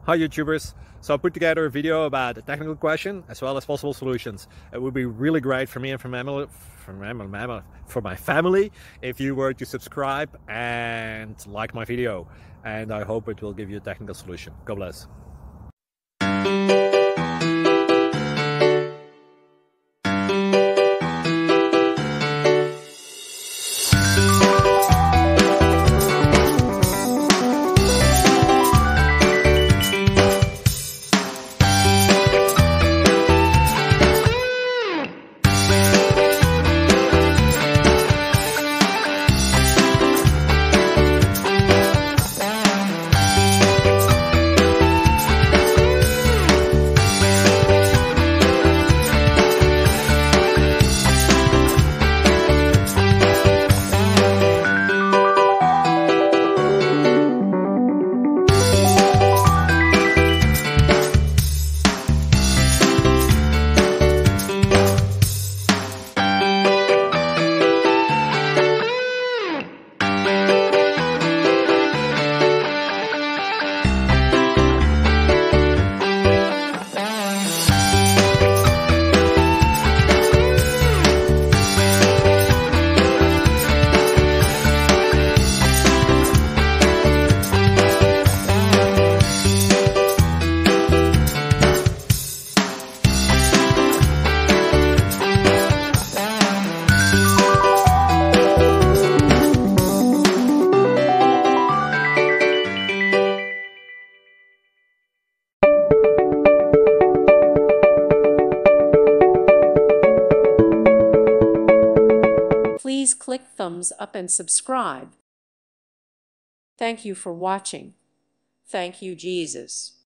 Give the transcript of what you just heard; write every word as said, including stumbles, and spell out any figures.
Hi YouTubers. So I put together a video about a technical question as well as possible solutions. It would be really great for me and for my family, for my, for my family if you were to subscribe and like my video. And I hope it will give you a technical solution. God bless. Please click thumbs up and subscribe. Thank you for watching. Thank you, Jesus.